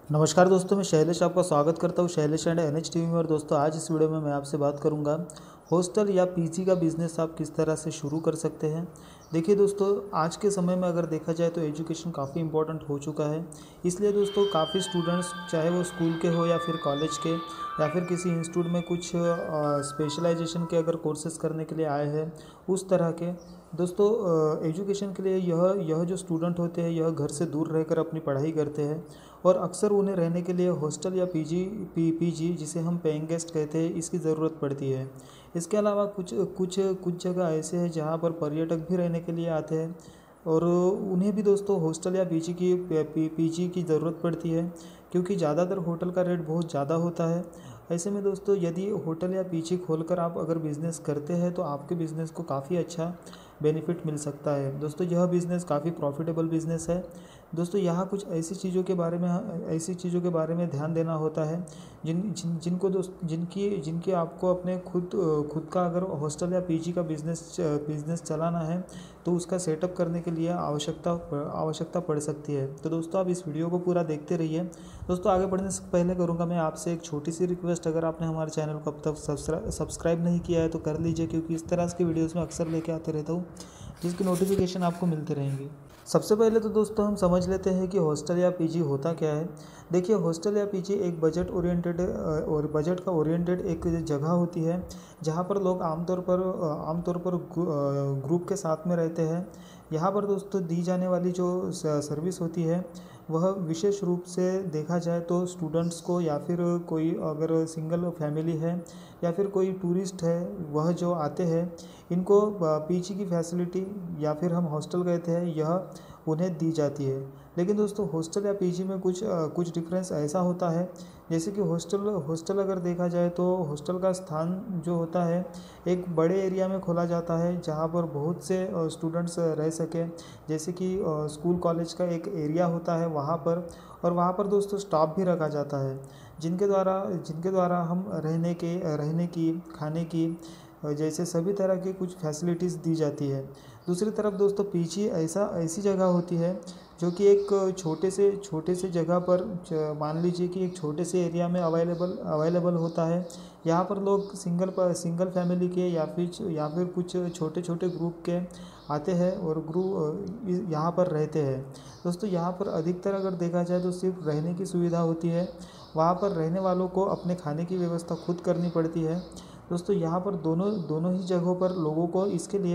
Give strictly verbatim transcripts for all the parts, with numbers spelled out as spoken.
नमस्कार दोस्तों, मैं शैलेश आपका स्वागत करता हूँ Shailesh and N H T V में। और दोस्तों, आज इस वीडियो में मैं आपसे बात करूँगा हॉस्टल या पीजी का बिज़नेस आप किस तरह से शुरू कर सकते हैं। देखिए दोस्तों, आज के समय में अगर देखा जाए तो एजुकेशन काफ़ी इंपॉर्टेंट हो चुका है। इसलिए दोस्तों, काफ़ी स्टूडेंट्स चाहे वो स्कूल के हो या फिर कॉलेज के या फिर किसी इंस्टीट्यूट में कुछ स्पेशलाइजेशन के अगर कोर्सेज करने के लिए आए हैं, उस तरह के दोस्तों एजुकेशन के लिए यह यह जो स्टूडेंट होते हैं यह घर से दूर रहकर अपनी पढ़ाई करते हैं। और अक्सर उन्हें रहने के लिए हॉस्टल या पीजी पी पीजी जिसे हम पेइंग गेस्ट कहते हैं, इसकी ज़रूरत पड़ती है। इसके अलावा कुछ कुछ कुछ जगह ऐसे हैं जहाँ पर पर्यटक भी रहने के लिए आते हैं और उन्हें भी दोस्तों हॉस्टल या पीजी की पी पीजी की ज़रूरत पड़ती है, क्योंकि ज़्यादातर होटल का रेट बहुत ज़्यादा होता है। ऐसे में दोस्तों, यदि होटल या पीजी खोलकर आप अगर बिज़नेस करते हैं तो आपके बिज़नेस को काफ़ी अच्छा बेनिफिट मिल सकता है। दोस्तों, यह बिज़नेस काफ़ी प्रॉफिटेबल बिज़नेस है। दोस्तों, यहाँ कुछ ऐसी चीज़ों के बारे में ऐसी चीज़ों के बारे में ध्यान देना होता है जिन जिन जिनको दोस्त जिनकी जिनकी आपको अपने खुद खुद का अगर हॉस्टल या पीजी का बिज़नेस बिज़नेस चलाना है तो उसका सेटअप करने के लिए आवश्यकता आवश्यकता पड़ सकती है। तो दोस्तों, आप इस वीडियो को पूरा देखते रहिए। दोस्तों, आगे बढ़ने से पहले करूँगा मैं आपसे एक छोटी सी रिक्वेस्ट, अगर आपने हमारे चैनल को अब तक सब्सक्राइब नहीं किया है तो कर लीजिए, क्योंकि इस तरह की वीडियोज़ में अक्सर लेके आते रहता हूँ जिसकी नोटिफिकेशन आपको मिलते रहेंगी। सबसे पहले तो दोस्तों, हम समझ लेते हैं कि हॉस्टल या पीजी होता क्या है। देखिए, हॉस्टल या पीजी एक बजट ओरिएंटेड और बजट का ओरिएंटेड एक जगह होती है जहाँ पर लोग आमतौर पर आमतौर पर ग्रुप के साथ में रहते हैं। यहाँ पर दोस्तों दी जाने वाली जो सर्विस होती है वह विशेष रूप से देखा जाए तो स्टूडेंट्स को, या फिर कोई अगर सिंगल फैमिली है या फिर कोई टूरिस्ट है, वह जो आते हैं इनको पीजी की फैसिलिटी या फिर हम हॉस्टल कहते हैं, यह उन्हें दी जाती है। लेकिन दोस्तों, हॉस्टल या पीजी में कुछ कुछ डिफरेंस ऐसा होता है, जैसे कि हॉस्टल हॉस्टल अगर देखा जाए तो हॉस्टल का स्थान जो होता है एक बड़े एरिया में खोला जाता है जहाँ पर बहुत से स्टूडेंट्स रह सकें। जैसे कि स्कूल कॉलेज का एक एरिया होता है वहाँ पर, और वहाँ पर दोस्तों स्टाफ भी रखा जाता है जिनके द्वारा जिनके द्वारा हम रहने के रहने की, खाने की, जैसे सभी तरह की कुछ फैसिलिटीज़ दी जाती है। दूसरी तरफ दोस्तों, पीजी ऐसा ऐसी जगह होती है जो कि एक छोटे से छोटे से जगह पर, मान लीजिए कि एक छोटे से एरिया में अवेलेबल अवेलेबल होता है। यहाँ पर लोग सिंगल पर सिंगल फैमिली के या फिर या फिर कुछ छोटे छोटे ग्रुप के आते हैं और ग्रुप यहाँ पर रहते हैं। दोस्तों, यहाँ पर अधिकतर अगर देखा जाए तो सिर्फ रहने की सुविधा होती है। वहाँ पर रहने वालों को अपने खाने की व्यवस्था खुद करनी पड़ती है। दोस्तों, यहाँ पर दोनों दोनों ही जगहों पर लोगों को इसके लिए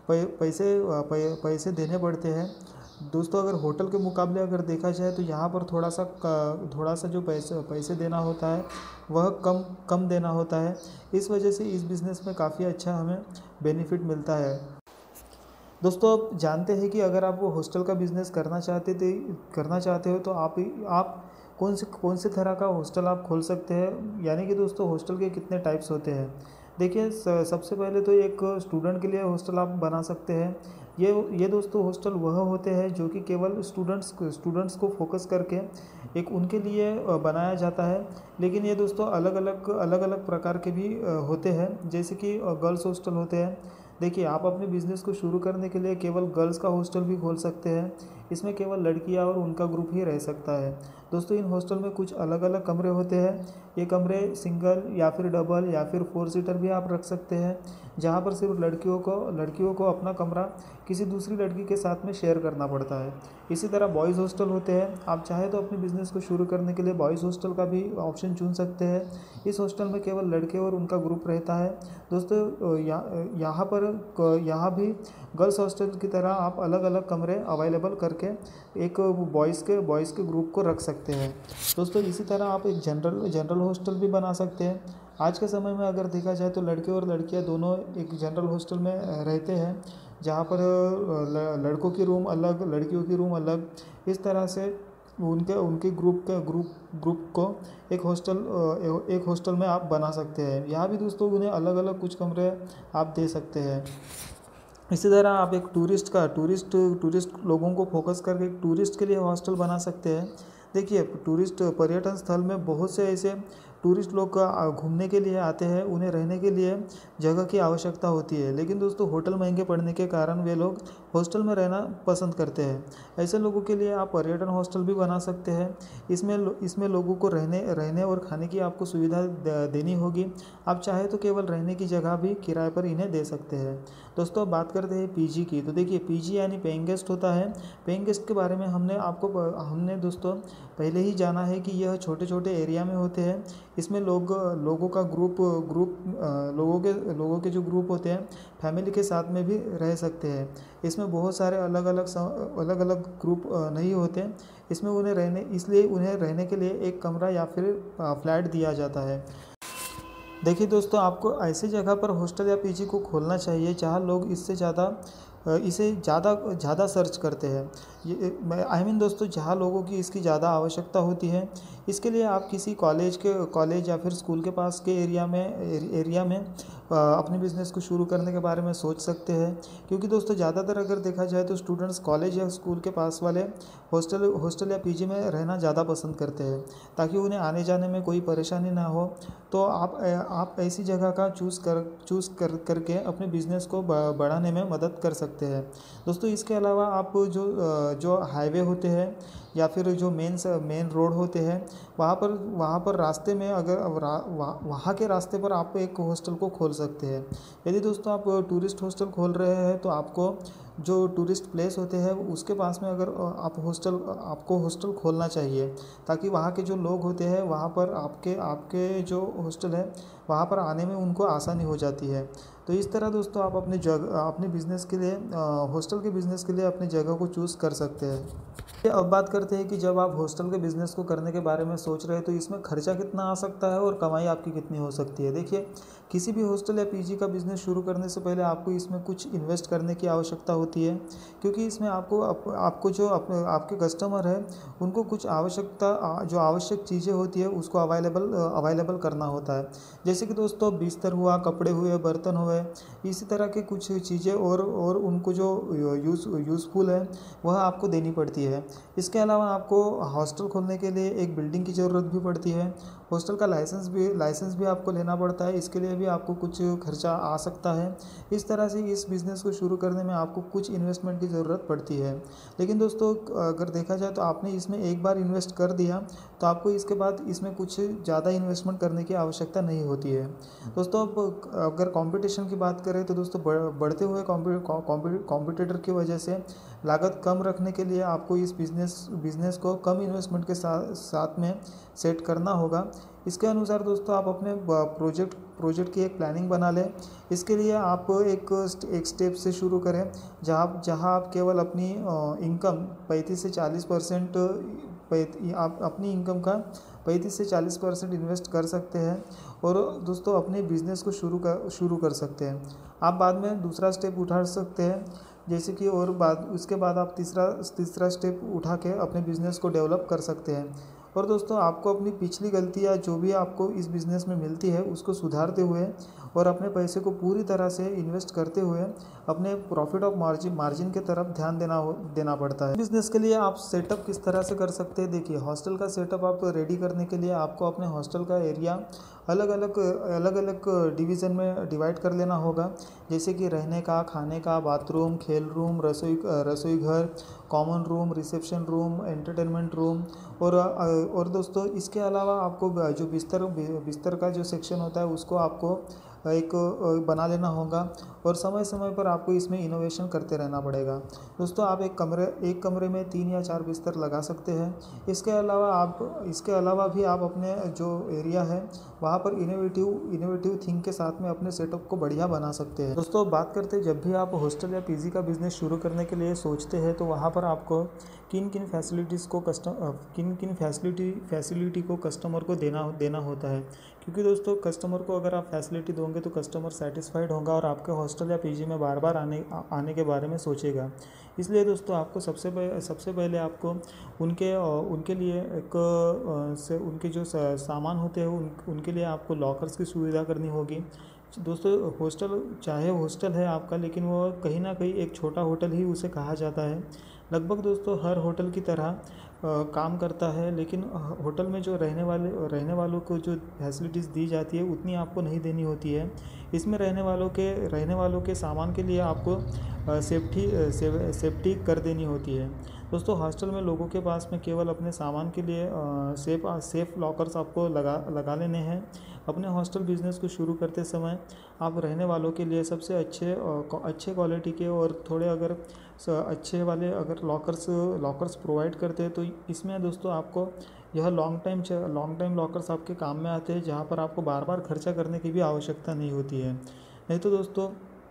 पैसे पैसे देने पड़ते हैं। दोस्तों, अगर होटल के मुकाबले अगर देखा जाए तो यहाँ पर थोड़ा सा थोड़ा सा जो पैसे पैसे देना होता है वह कम कम देना होता है। इस वजह से इस बिज़नेस में काफ़ी अच्छा हमें बेनिफिट मिलता है। दोस्तों, आप जानते हैं कि अगर आप वो हॉस्टल का बिज़नेस करना चाहते थे करना चाहते हो तो आप आप कौन से कौन से तरह का हॉस्टल आप खोल सकते हैं, यानी कि दोस्तों हॉस्टल के कितने टाइप्स होते हैं। देखिए, सबसे पहले तो एक स्टूडेंट के लिए हॉस्टल आप बना सकते हैं। ये ये दोस्तों हॉस्टल वह होते हैं जो कि केवल स्टूडेंट्स स्टूडेंट्स को फोकस करके एक उनके लिए बनाया जाता है। लेकिन ये दोस्तों अलग अलग अलग अलग प्रकार के भी होते हैं, जैसे कि गर्ल्स हॉस्टल होते हैं। देखिए, आप अपने बिज़नेस को शुरू करने के लिए केवल गर्ल्स का हॉस्टल भी खोल सकते हैं। इसमें केवल लड़कियां और उनका ग्रुप ही रह सकता है। दोस्तों, इन हॉस्टल में कुछ अलग अलग कमरे होते हैं। ये कमरे सिंगल या फिर डबल या फिर फोर सीटर भी आप रख सकते हैं, जहाँ पर सिर्फ लड़कियों को लड़कियों को अपना कमरा किसी दूसरी लड़की के साथ में शेयर करना पड़ता है। इसी तरह बॉयज़ हॉस्टल होते हैं। आप चाहे तो अपने बिज़नेस को शुरू करने के लिए बॉयज़ हॉस्टल का भी ऑप्शन चुन सकते हैं। इस हॉस्टल में केवल लड़के और उनका ग्रुप रहता है। दोस्तों, यहाँ पर यहाँ भी गर्ल्स हॉस्टल की तरह आप अलग अलग कमरे अवेलेबल करके एक बॉयज़ के बॉयज़ के ग्रुप को रख सकते हैं। दोस्तों, इसी तरह आप एक जनरल जनरल हॉस्टल भी बना सकते हैं। आज के समय में अगर देखा जाए तो लड़के और लड़कियां दोनों एक जनरल हॉस्टल में रहते हैं, जहाँ पर लड़कों की रूम अलग, लड़कियों की रूम अलग। इस तरह से उनके उनके ग्रुप के ग्रुप ग्रुप को एक हॉस्टल एक हॉस्टल में आप बना सकते हैं। यहाँ भी दोस्तों उन्हें अलग अलग कुछ कमरे आप दे सकते हैं। इसी तरह आप एक टूरिस्ट का टूरिस्ट टूरिस्ट लोगों को फोकस करके एक टूरिस्ट के लिए हॉस्टल बना सकते हैं। देखिए, टूरिस्ट पर्यटन स्थल में बहुत से ऐसे टूरिस्ट लोग का घूमने के लिए आते हैं, उन्हें रहने के लिए जगह की आवश्यकता होती है, लेकिन दोस्तों होटल महंगे पड़ने के कारण वे लोग हॉस्टल में रहना पसंद करते हैं। ऐसे लोगों के लिए आप पर्यटन हॉस्टल भी बना सकते हैं। इसमें इसमें लोगों को रहने रहने और खाने की आपको सुविधा देनी होगी। आप चाहे तो केवल रहने की जगह भी किराए पर इन्हें दे सकते हैं। दोस्तों अब बात करते हैं पीजी की। तो देखिए पीजी यानी पेइंग गेस्ट होता है। पेइंग गेस्ट के बारे में हमने आपको हमने दोस्तों पहले ही जाना है कि यह छोटे छोटे एरिया में होते हैं। इसमें लोग लोगों का ग्रुप ग्रुप लोगों के लोगों के जो ग्रुप होते हैं फैमिली के साथ में भी रह सकते हैं। इसमें बहुत सारे अलग अलग अलग अलग ग्रुप नहीं होते। इसमें उन्हें रहने इसलिए उन्हें रहने के लिए एक कमरा या फिर फ्लैट दिया जाता है। देखिए दोस्तों, आपको ऐसी जगह पर हॉस्टल या पीजी को खोलना चाहिए जहाँ लोग इससे ज़्यादा इसे ज़्यादा ज़्यादा सर्च करते हैं। ये मैं आई मीन दोस्तों, जहाँ लोगों की इसकी ज़्यादा आवश्यकता होती है। इसके लिए आप किसी कॉलेज के कॉलेज या फिर स्कूल के पास के एरिया में एरिया में अपने बिज़नेस को शुरू करने के बारे में सोच सकते हैं, क्योंकि दोस्तों ज़्यादातर अगर देखा जाए तो स्टूडेंट्स कॉलेज या स्कूल के पास वाले हॉस्टल हॉस्टल या पीजी में रहना ज़्यादा पसंद करते हैं, ताकि उन्हें आने जाने में कोई परेशानी ना हो। तो आप आप ऐसी जगह का चूज़ कर चूज़ कर करके अपने बिज़नेस को बढ़ाने में मदद कर सकते हैं। दोस्तों इसके अलावा आप जो जो हाईवे होते हैं या फिर जो मेन मेन रोड होते हैं, वहाँ पर वहाँ पर रास्ते में अगर वहाँ वहाँ के रास्ते पर आप एक हॉस्टल को खोल सकते हैं। यदि दोस्तों आप टूरिस्ट हॉस्टल खोल रहे हैं तो आपको जो टूरिस्ट प्लेस होते हैं उसके पास में अगर आप हॉस्टल आपको हॉस्टल खोलना चाहिए, ताकि वहाँ के जो लोग होते हैं वहाँ पर आपके आपके जो हॉस्टल है वहाँ पर आने में उनको आसानी हो जाती है। तो इस तरह दोस्तों आप अपने जगह अपने बिज़नेस के लिए हॉस्टल के बिज़नेस के लिए अपनी जगह को चूज़ कर सकते हैं। अब बात करते हैं कि जब आप हॉस्टल के बिज़नेस को करने के बारे में सोच रहे हैं तो इसमें खर्चा कितना आ सकता है और कमाई आपकी कितनी हो सकती है। देखिए, किसी भी हॉस्टल या पीजी का बिज़नेस शुरू करने से पहले आपको इसमें कुछ इन्वेस्ट करने की आवश्यकता होती है, क्योंकि इसमें आपको आप, आपको जो आप, आपके कस्टमर है उनको कुछ आवश्यकता जो आवश्यक चीज़ें होती है उसको अवेलेबल अवेलेबल करना होता है। जैसे कि दोस्तों बिस्तर हुआ, कपड़े हुए, बर्तन हुए, इसी तरह के कुछ चीज़ें और और उनको जो यूज़ यूज़फुल है वह आपको देनी पड़ती है। इसके अलावा आपको हॉस्टल खोलने के लिए एक बिल्डिंग की ज़रूरत भी पड़ती है। हॉस्टल का लाइसेंस भी लाइसेंस भी आपको लेना पड़ता है। इसके लिए भी आपको कुछ खर्चा आ सकता है। इस तरह से इस बिज़नेस को शुरू करने में आपको कुछ इन्वेस्टमेंट की ज़रूरत पड़ती है। लेकिन दोस्तों अगर देखा जाए तो आपने इसमें एक बार इन्वेस्ट कर दिया तो आपको इसके बाद इसमें कुछ ज़्यादा इन्वेस्टमेंट करने की आवश्यकता नहीं होती है। दोस्तों अब अगर कंपटीशन की बात करें तो दोस्तों बढ़ते हुए कॉम्पिटिटर की वजह से लागत कम रखने के लिए आपको इस बिज़नेस बिज़नेस को कम इन्वेस्टमेंट के साथ साथ में सेट करना होगा। इसके अनुसार दोस्तों आप अपने प्रोजेक्ट प्रोजेक्ट की एक प्लानिंग बना लें। इसके लिए आप एक एक स्टेप से शुरू करें जहाँ जहाँ आप केवल अपनी इनकम पैंतीस से चालीस परसेंट आप अपनी इनकम का पैंतीस से चालीस परसेंट इन्वेस्ट कर सकते हैं और दोस्तों अपने बिज़नेस को शुरू कर शुरू कर सकते हैं। आप बाद में दूसरा स्टेप उठा सकते हैं, जैसे कि और बाद उसके बाद आप तीसरा तीसरा स्टेप उठा के अपने बिज़नेस को डेवलप कर सकते हैं। और दोस्तों आपको अपनी पिछली गलतियाँ जो भी आपको इस बिज़नेस में मिलती है उसको सुधारते हुए और अपने पैसे को पूरी तरह से इन्वेस्ट करते हुए अपने प्रॉफिट ऑफ मार्जिन मार्जिन के तरफ ध्यान देना हो देना पड़ता है। बिज़नेस के लिए आप सेटअप किस तरह से कर सकते हैं। देखिए, हॉस्टल का सेटअप आप रेडी करने के लिए आपको अपने हॉस्टल का एरिया अलग अलग अलग अलग डिवीज़न में डिवाइड कर लेना होगा, जैसे कि रहने का, खाने का, बाथरूम, खेल रूम, रसोई रसोई घर, common room, reception room, entertainment room और और दोस्तों इसके अलावा आपको जो बिस्तर बिस्तर का जो सेक्शन होता है उसको आपको एक बना लेना होगा और समय समय पर आपको इसमें इनोवेशन करते रहना पड़ेगा। दोस्तों आप एक कमरे एक कमरे में तीन या चार बिस्तर लगा सकते हैं। इसके अलावा आप इसके अलावा भी आप अपने जो एरिया है वहाँ पर इनोवेटिव इनोवेटिव थिंक के साथ में अपने सेटअप को बढ़िया बना सकते हैं। दोस्तों बात करते हैं, जब भी आप हॉस्टल या पीजी का बिज़नेस शुरू करने के लिए सोचते हैं तो वहाँ पर आपको किन किन फैसिलिटीज़ को कस्टम किन किन फैसिलिटी फैसिलिटी को कस्टमर को देना देना होता है, क्योंकि दोस्तों कस्टमर को अगर आप फैसिलिटी दोगे तो कस्टमर सेटिस्फाइड होगा और आपके हॉस्टल या पीजी में बार बार आने आने के बारे में सोचेगा। इसलिए दोस्तों आपको सबसे पहले सबसे पहले आपको उनके उनके लिए एक से उनके जो सामान होते हैं उन, उनके लिए आपको लॉकर्स की सुविधा करनी होगी। दोस्तों हॉस्टल चाहे हॉस्टल है आपका, लेकिन वो कहीं ना कहीं एक छोटा होटल ही उसे कहा जाता है। लगभग दोस्तों हर होटल की तरह काम करता है, लेकिन होटल में जो रहने वाले रहने वालों को जो फैसिलिटीज़ दी जाती है उतनी आपको नहीं देनी होती है। इसमें रहने वालों के रहने वालों के सामान के लिए आपको सेफ्टी सेफ्टी कर देनी होती है। दोस्तों हॉस्टल में लोगों के पास में केवल अपने सामान के लिए सेफ सेफ लॉकर्स आपको लगा लगा लेने हैं। अपने हॉस्टल बिज़नेस को शुरू करते समय आप रहने वालों के लिए सबसे अच्छे अच्छे क्वालिटी के और थोड़े अगर अच्छे वाले अगर लॉकर्स लॉकर्स प्रोवाइड करते हैं तो इसमें दोस्तों आपको यह long time long time lockers आपके काम में आते हैं, जहाँ पर आपको बार बार खर्चा करने की भी आवश्यकता नहीं होती है। नहीं तो दोस्तों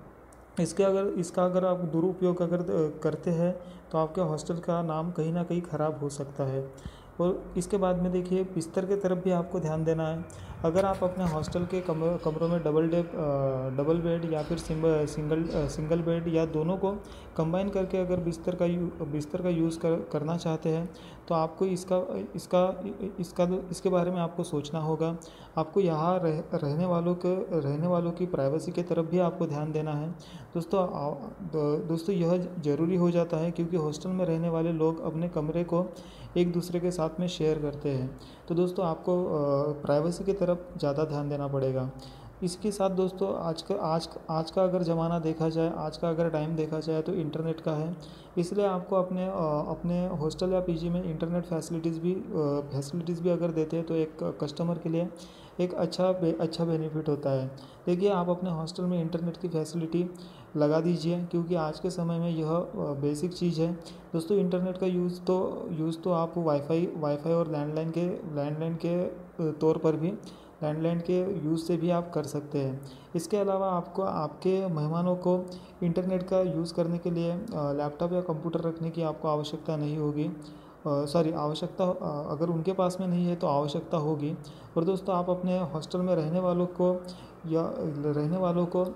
इसके अगर इसका अगर आप दुरुपयोग अगर करते हैं तो आपके हॉस्टल का नाम कहीं ना कहीं ख़राब हो सकता है। और इसके बाद में देखिए बिस्तर के तरफ भी आपको ध्यान देना है। अगर आप अपने हॉस्टल के कमरों कमरों में डबल डेप डबल बेड या फिर सिंगल सिंगल सिंगल बेड या दोनों को कंबाइन करके अगर बिस्तर का यू बिस्तर का यूज़ कर करना चाहते हैं तो आपको इसका इसका इसका इसके बारे में आपको सोचना होगा। आपको यहाँ रह, रहने वालों के रहने वालों की प्राइवेसी की तरफ भी आपको ध्यान देना है। दोस्तों दोस्तों यह ज़रूरी हो जाता है क्योंकि हॉस्टल में रहने वाले लोग अपने कमरे को एक दूसरे के साथ में शेयर करते हैं। तो दोस्तों आपको प्राइवेसी की तरफ ज़्यादा ध्यान देना पड़ेगा। इसके साथ दोस्तों आज का आज आज का अगर ज़माना देखा जाए, आज का अगर टाइम देखा जाए तो इंटरनेट का है। इसलिए आपको अपने अपने हॉस्टल या पीजी में इंटरनेट फैसिलिटीज़ भी फैसिलिटीज़ भी अगर देते हैं तो एक कस्टमर के लिए एक अच्छा अच्छा बेनिफिट होता है। देखिए आप अपने हॉस्टल में इंटरनेट की फैसिलिटी लगा दीजिए क्योंकि आज के समय में यह बेसिक चीज़ है। दोस्तों इंटरनेट का यूज़ तो यूज़ तो आप वाईफाई वाईफाई और लैंडलाइन के लैंडलाइन के तौर पर भी लैंडलाइन के यूज़ से भी आप कर सकते हैं। इसके अलावा आपको आपके मेहमानों को इंटरनेट का यूज़ करने के लिए लैपटॉप या कंप्यूटर रखने की आपको आवश्यकता नहीं होगी। सॉरी आवश्यकता अगर उनके पास में नहीं है तो आवश्यकता होगी। और दोस्तों आप अपने हॉस्टल में रहने वालों को या रहने वालों को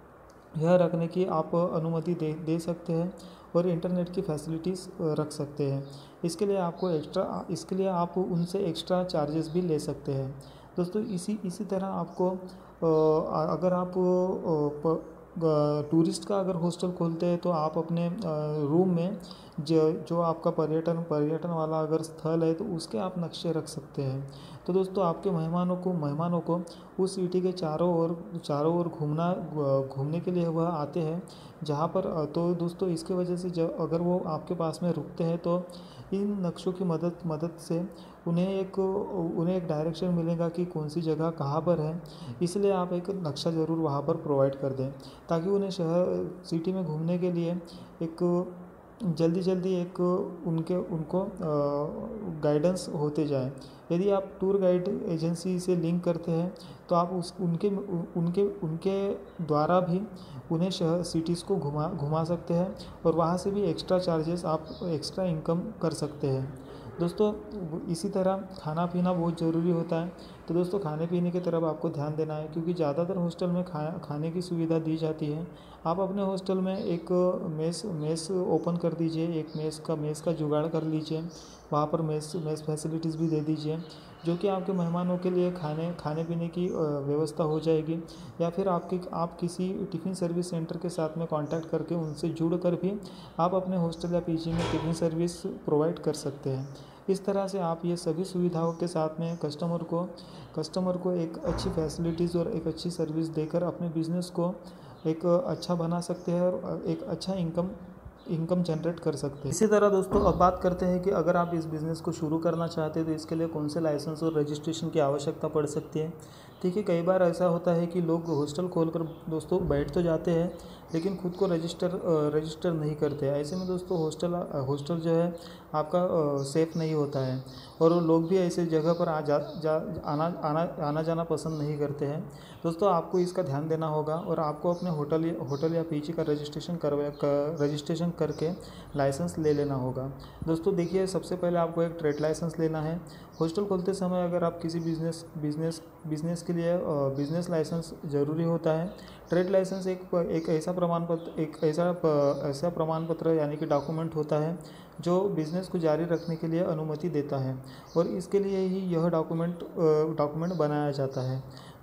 यह रखने की आप अनुमति दे दे सकते हैं और इंटरनेट की फैसिलिटीज़ रख सकते हैं। इसके लिए आपको एक्स्ट्रा इसके लिए आप उनसे एक्स्ट्रा चार्जेस भी ले सकते हैं। दोस्तों इसी इसी तरह आपको अगर आप टूरिस्ट का अगर हॉस्टल खोलते हैं तो आप अपने रूम में जो जो आपका पर्यटन पर्यटन वाला अगर स्थल है तो उसके आप नक्शे रख सकते हैं। तो दोस्तों आपके मेहमानों को मेहमानों को उस सिटी के चारों ओर चारों ओर घूमना घूमने के लिए वह आते हैं जहाँ पर। तो दोस्तों इसके वजह से जब अगर वो आपके पास में रुकते हैं तो इन नक्शों की मदद मदद से उन्हें एक उन्हें एक डायरेक्शन मिलेगा कि कौन सी जगह कहाँ पर है। इसलिए आप एक नक्शा ज़रूर वहाँ पर प्रोवाइड कर दें ताकि उन्हें शहर सिटी में घूमने के लिए एक जल्दी जल्दी एक उनके उनको गाइडेंस होते जाए। यदि आप टूर गाइड एजेंसी से लिंक करते हैं तो आप उस उनके उनके उनके द्वारा भी उन्हें शहर सिटीज़ को घुमा घुमा सकते हैं और वहाँ से भी एक्स्ट्रा चार्जेस आप एक्स्ट्रा इनकम कर सकते हैं। दोस्तों इसी तरह खाना पीना बहुत ज़रूरी होता है। तो दोस्तों खाने पीने की तरफ आपको ध्यान देना है क्योंकि ज़्यादातर हॉस्टल में खा खाने की सुविधा दी जाती है। आप अपने हॉस्टल में एक मेस मेस ओपन कर दीजिए, एक मेस का मेस का जुगाड़ कर लीजिए। वहाँ पर मेस मेस फैसिलिटीज़ भी दे दीजिए जो कि आपके मेहमानों के लिए खाने खाने पीने की व्यवस्था हो जाएगी। या फिर आपके आप किसी टिफ़िन सर्विस सेंटर के साथ में कांटेक्ट करके उनसे जुड़ कर भी आप अपने हॉस्टल या पीजी में टिफ़िन सर्विस प्रोवाइड कर सकते हैं। इस तरह से आप ये सभी सुविधाओं के साथ में कस्टमर को कस्टमर को एक अच्छी फैसिलिटीज़ और एक अच्छी सर्विस देकर अपने बिज़नेस को एक अच्छा बना सकते हैं और एक अच्छा इनकम इनकम जनरेट कर सकते हैं। इसी तरह दोस्तों अब बात करते हैं कि अगर आप इस बिज़नेस को शुरू करना चाहते हैं तो इसके लिए कौन से लाइसेंस और रजिस्ट्रेशन की आवश्यकता पड़ सकती है। देखिए कई बार ऐसा होता है कि लोग हॉस्टल खोलकर दोस्तों बैठ तो जाते हैं लेकिन खुद को रजिस्टर रजिस्टर नहीं करते। ऐसे में दोस्तों हॉस्टल हॉस्टल जो है आपका सेफ़ नहीं होता है और लोग भी ऐसे जगह पर आ जा, जा आना आना आना जाना पसंद नहीं करते हैं। दोस्तों आपको इसका ध्यान देना होगा और आपको अपने होटल होटल या पीजी का रजिस्ट्रेशन करवा कर रजिस्ट्रेशन करके लाइसेंस ले लेना होगा। दोस्तों देखिए सबसे पहले आपको एक ट्रेड लाइसेंस लेना है। हॉस्टल खोलते समय अगर आप किसी बिज़नेस बिज़नेस बिज़नेस के लिए बिज़नेस लाइसेंस ज़रूरी होता है। ट्रेड लाइसेंस एक एक ऐसा प्रमाण पत्र एक ऐसा ऐसा प्रमाण पत्र यानी कि डॉक्यूमेंट होता है जो बिज़नेस को जारी रखने के लिए अनुमति देता है और इसके लिए ही यह डॉक्यूमेंट डॉक्यूमेंट बनाया जाता है।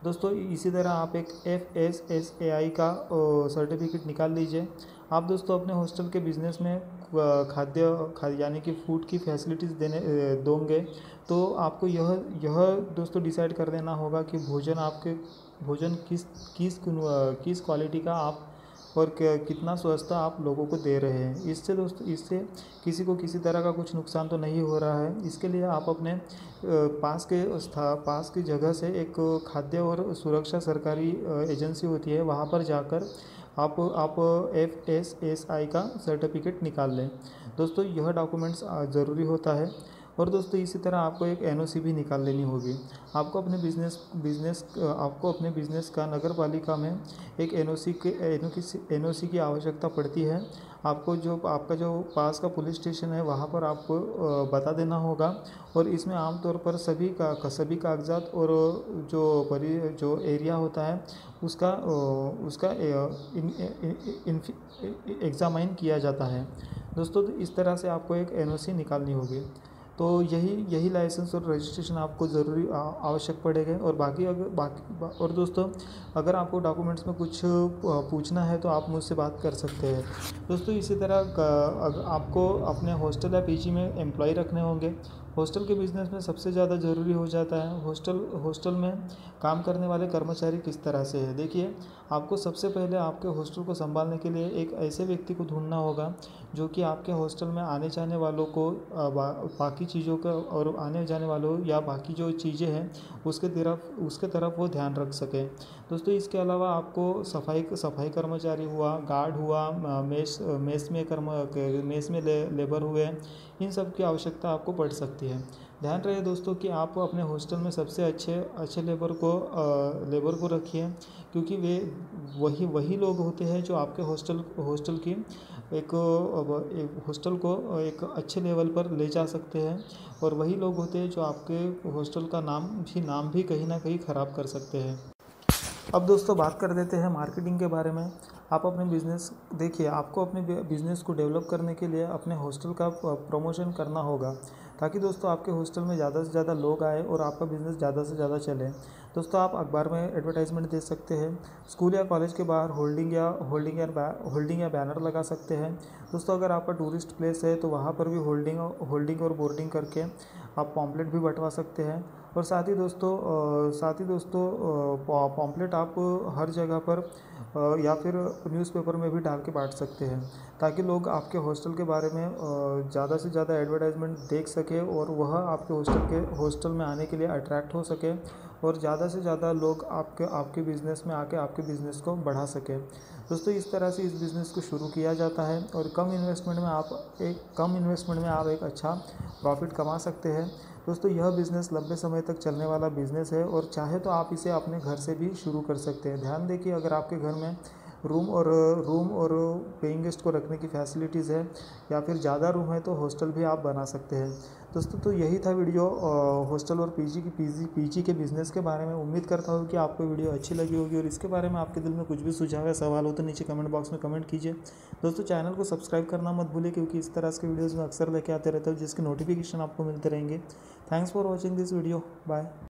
दोस्तों इसी तरह आप एक F S S A I का सर्टिफिकेट निकाल लीजिए। आप दोस्तों अपने हॉस्टल के बिज़नेस में खाद्य खा यानी कि फूड की फैसिलिटीज़ देने दोगे तो आपको यह यह दोस्तों डिसाइड कर देना होगा कि भोजन आपके भोजन किस किस किस क्वालिटी का आप और कितना स्वस्थ आप लोगों को दे रहे हैं। इससे दोस्तों इससे किसी को किसी तरह का कुछ नुकसान तो नहीं हो रहा है। इसके लिए आप अपने पास के स्था पास की जगह से एक खाद्य और सुरक्षा सरकारी एजेंसी होती है, वहाँ पर जाकर आप आप एफ एस एस आई का सर्टिफिकेट निकाल लें। दोस्तों यह डॉक्यूमेंट्स ज़रूरी होता है। और दोस्तों इसी तरह आपको एक एन ओ सी भी निकाल लेनी होगी। आपको अपने बिजनेस बिजनेस आपको अपने बिजनेस का नगर पालिका में एक एन ओ सी के एन ओ सी की आवश्यकता पड़ती है। आपको जो आपका जो पास का पुलिस स्टेशन है वहाँ पर आपको बता देना होगा। और इसमें आमतौर पर सभी का सभी कागजात और जो परि जो एरिया होता है उसका उसका एग्जामाइन किया जाता है। दोस्तों तो इस तरह से आपको एक एन ओ सी निकालनी होगी। तो यही यही लाइसेंस और रजिस्ट्रेशन आपको ज़रूरी आवश्यक पड़ेगा। और बाकी अगर बाकी और दोस्तों अगर आपको डॉक्यूमेंट्स में कुछ पूछना है तो आप मुझसे बात कर सकते हैं। दोस्तों इसी तरह आपको अपने हॉस्टल या पी जी में एम्प्लॉय रखने होंगे। हॉस्टल के बिज़नेस में सबसे ज़्यादा ज़रूरी हो जाता है हॉस्टल हॉस्टल में काम करने वाले कर्मचारी किस तरह से है। देखिए आपको सबसे पहले आपके हॉस्टल को संभालने के लिए एक ऐसे व्यक्ति को ढूंढना होगा जो कि आपके हॉस्टल में आने जाने वालों को बा, बाकी चीज़ों का और आने जाने वालों या बाकी जो चीज़ें हैं उसके तरफ उसके तरफ वो ध्यान रख सके। दोस्तों इसके अलावा आपको सफाई सफाई कर्मचारी हुआ, गार्ड हुआ, मेस मेस में कर्म मेस में ले, लेबर हुए, इन सब की आवश्यकता आपको पड़ सकती है। ध्यान रहे दोस्तों कि आप अपने हॉस्टल में सबसे अच्छे अच्छे लेबर को लेबर को रखिए, क्योंकि वे वही वही लोग होते हैं जो आपके हॉस्टल हॉस्टल की एक हॉस्टल को एक अच्छे लेवल पर ले जा सकते हैं। और वही लोग होते हैं जो आपके हॉस्टल का नाम भी नाम भी कहीं ना कहीं ख़राब कर सकते हैं। अब दोस्तों बात कर देते हैं मार्केटिंग के बारे में। आप अपने बिज़नेस देखिए आपको अपने बिज़नेस को डेवलप करने के लिए अपने हॉस्टल का प्रमोशन करना होगा, ताकि दोस्तों आपके हॉस्टल में ज़्यादा से ज़्यादा लोग आए और आपका बिज़नेस ज़्यादा से ज़्यादा चले। दोस्तों आप अखबार में एडवर्टाइजमेंट दे सकते हैं, स्कूल या कॉलेज के बाहर होल्डिंग या होल्डिंग या होल्डिंग या बैनर लगा सकते हैं। दोस्तों अगर आपका टूरिस्ट प्लेस है तो वहाँ पर भी होल्डिंग होल्डिंग और बोर्डिंग करके आप पॉम्पलेट भी बंटवा सकते हैं। और साथ ही दोस्तों साथ ही दोस्तों पॉम्पलेट आप हर जगह पर या फिर न्यूज़पेपर में भी डाल के बांट सकते हैं, ताकि लोग आपके हॉस्टल के बारे में ज़्यादा से ज़्यादा एडवर्टाइजमेंट देख सके और वह आपके हॉस्टल के हॉस्टल में आने के लिए अट्रैक्ट हो सके और ज़्यादा से ज़्यादा लोग आपके आपके बिज़नेस में आके आपके बिज़नेस को बढ़ा सके। दोस्तों इस तरह से इस बिज़नेस को शुरू किया जाता है और कम इन्वेस्टमेंट में आप एक कम इन्वेस्टमेंट में आप एक अच्छा प्रॉफिट कमा सकते हैं। दोस्तों यह बिज़नेस लंबे समय तक चलने वाला बिज़नेस है और चाहे तो आप इसे अपने घर से भी शुरू कर सकते हैं। ध्यान दें कि अगर आपके घर में रूम और रूम और पेइंग गेस्ट को रखने की फैसिलिटीज़ है या फिर ज़्यादा रूम है तो हॉस्टल भी आप बना सकते हैं। दोस्तों तो यही था वीडियो हॉस्टल और पीजी की पीजी पीजी के बिज़नेस के बारे में। उम्मीद करता हूँ कि आपको वीडियो अच्छी लगी होगी और इसके बारे में आपके दिल में कुछ भी सुझाव या सवाल हो तो नीचे कमेंट बॉक्स में कमेंट कीजिए। दोस्तों चैनल को सब्सक्राइब करना मत भूलिए, क्योंकि इस तरह के वीडियोज़ में अक्सर लेके आते रहते हैं जिसके नोटिफिकेशन आपको मिलते रहेंगे। Thanks for watching this video. Bye.